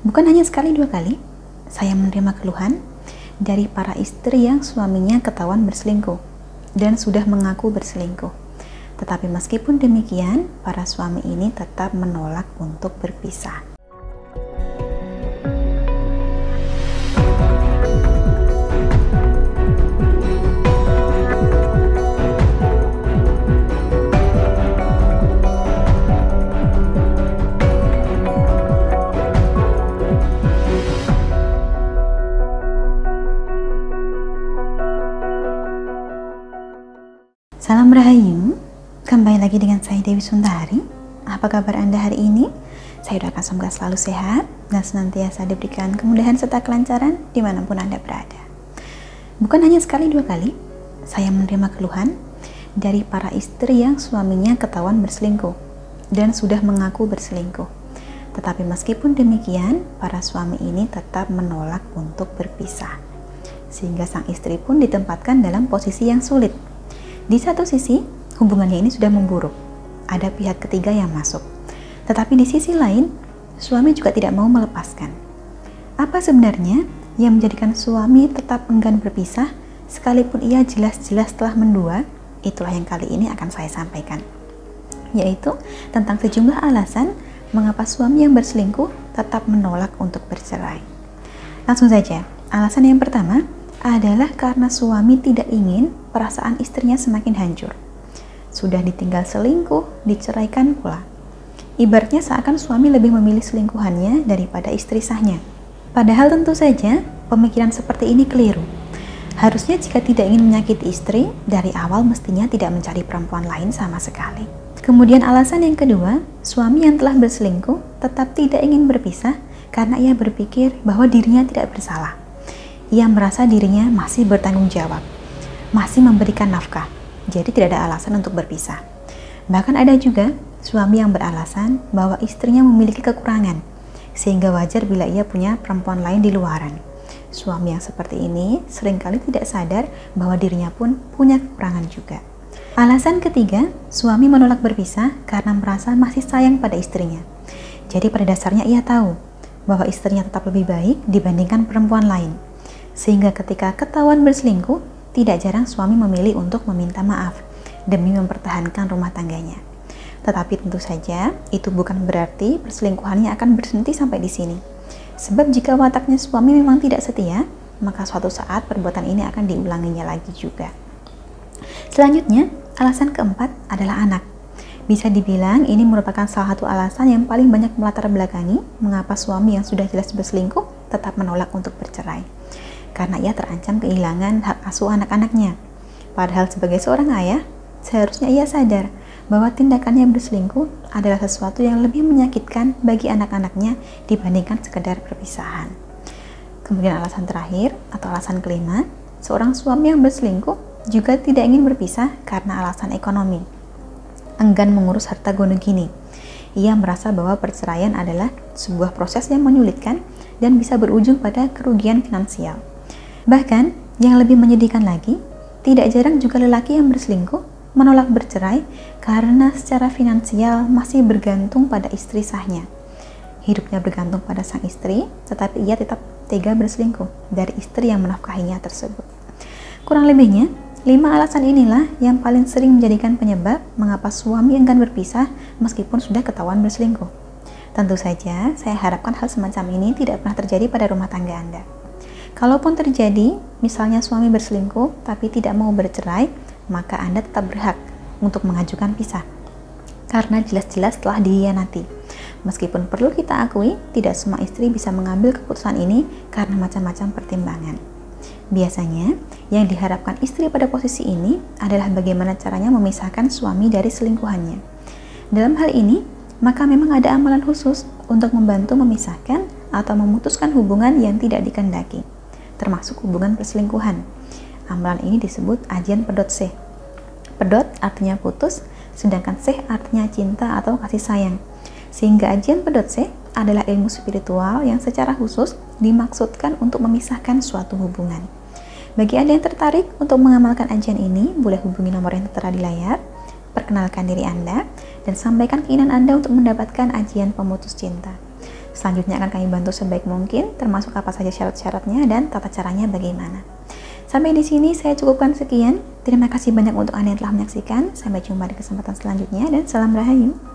Bukan hanya sekali dua kali, saya menerima keluhan dari para istri yang suaminya ketahuan berselingkuh dan sudah mengaku berselingkuh. Tetapi meskipun demikian, para suami ini tetap menolak untuk berpisah. Salam Rahayu, kembali lagi dengan saya Dewi Suntari. Apa kabar Anda hari ini? Saya doakan semoga selalu sehat dan senantiasa diberikan kemudahan serta kelancaran dimanapun Anda berada. Bukan hanya sekali dua kali, saya menerima keluhan dari para istri yang suaminya ketahuan berselingkuh dan sudah mengaku berselingkuh. Tetapi meskipun demikian, para suami ini tetap menolak untuk berpisah. Sehingga sang istri pun ditempatkan dalam posisi yang sulit. Di satu sisi, hubungannya ini sudah memburuk. Ada pihak ketiga yang masuk. Tetapi di sisi lain, suami juga tidak mau melepaskan. Apa sebenarnya yang menjadikan suami tetap enggan berpisah sekalipun ia jelas-jelas telah mendua? Itulah yang kali ini akan saya sampaikan. Yaitu tentang sejumlah alasan mengapa suami yang berselingkuh tetap menolak untuk bercerai. Langsung saja, alasan yang pertama adalah karena suami tidak ingin perasaan istrinya semakin hancur. Sudah ditinggal selingkuh, diceraikan pula. Ibaratnya seakan suami lebih memilih selingkuhannya daripada istri sahnya. Padahal tentu saja pemikiran seperti ini keliru. Harusnya jika tidak ingin menyakiti istri, dari awal mestinya tidak mencari perempuan lain sama sekali. Kemudian alasan yang kedua, suami yang telah berselingkuh tetap tidak ingin berpisah karena ia berpikir bahwa dirinya tidak bersalah. Ia merasa dirinya masih bertanggung jawab, masih memberikan nafkah, jadi tidak ada alasan untuk berpisah. Bahkan ada juga suami yang beralasan bahwa istrinya memiliki kekurangan, sehingga wajar bila ia punya perempuan lain di luaran. Suami yang seperti ini seringkali tidak sadar bahwa dirinya pun punya kekurangan juga. Alasan ketiga, suami menolak berpisah karena merasa masih sayang pada istrinya. Jadi pada dasarnya ia tahu bahwa istrinya tetap lebih baik dibandingkan perempuan lain. Sehingga ketika ketahuan berselingkuh, tidak jarang suami memilih untuk meminta maaf demi mempertahankan rumah tangganya. Tetapi tentu saja itu bukan berarti perselingkuhannya akan berhenti sampai di sini. Sebab jika wataknya suami memang tidak setia, maka suatu saat perbuatan ini akan diulanginya lagi juga. Selanjutnya, alasan keempat adalah anak. Bisa dibilang ini merupakan salah satu alasan yang paling banyak melatar belakangi mengapa suami yang sudah jelas berselingkuh tetap menolak untuk bercerai. Karena ia terancam kehilangan hak asuh anak-anaknya. Padahal sebagai seorang ayah, seharusnya ia sadar bahwa tindakannya berselingkuh adalah sesuatu yang lebih menyakitkan bagi anak-anaknya dibandingkan sekedar perpisahan. Kemudian alasan terakhir atau alasan kelima, seorang suami yang berselingkuh juga tidak ingin berpisah karena alasan ekonomi. Enggan mengurus harta gono gini. Ia merasa bahwa perceraian adalah sebuah proses yang menyulitkan dan bisa berujung pada kerugian finansial. Bahkan, yang lebih menyedihkan lagi, tidak jarang juga lelaki yang berselingkuh menolak bercerai karena secara finansial masih bergantung pada istri sahnya. Hidupnya bergantung pada sang istri, tetapi ia tetap tega berselingkuh dari istri yang menafkahinya tersebut. Kurang lebihnya, 5 alasan inilah yang paling sering menjadikan penyebab mengapa suami enggan berpisah meskipun sudah ketahuan berselingkuh. Tentu saja, saya harapkan hal semacam ini tidak pernah terjadi pada rumah tangga Anda. Kalaupun terjadi, misalnya suami berselingkuh tapi tidak mau bercerai, maka Anda tetap berhak untuk mengajukan pisah. Karena jelas-jelas telah dihianati. Meskipun perlu kita akui, tidak semua istri bisa mengambil keputusan ini karena macam-macam pertimbangan. Biasanya, yang diharapkan istri pada posisi ini adalah bagaimana caranya memisahkan suami dari selingkuhannya. Dalam hal ini, maka memang ada amalan khusus untuk membantu memisahkan atau memutuskan hubungan yang tidak dikehendaki, termasuk hubungan perselingkuhan. Amalan ini disebut ajian pedot seh. Pedot artinya putus, sedangkan seh artinya cinta atau kasih sayang. Sehingga ajian pedot seh adalah ilmu spiritual yang secara khusus dimaksudkan untuk memisahkan suatu hubungan. Bagi Anda yang tertarik untuk mengamalkan ajian ini, boleh hubungi nomor yang tertera di layar, perkenalkan diri Anda, dan sampaikan keinginan Anda untuk mendapatkan ajian pemutus cinta. Selanjutnya akan kami bantu sebaik mungkin, termasuk apa saja syarat-syaratnya dan tata caranya bagaimana. Sampai di sini saya cukupkan sekian. Terima kasih banyak untuk Anda yang telah menyaksikan. Sampai jumpa di kesempatan selanjutnya dan salam rahayu.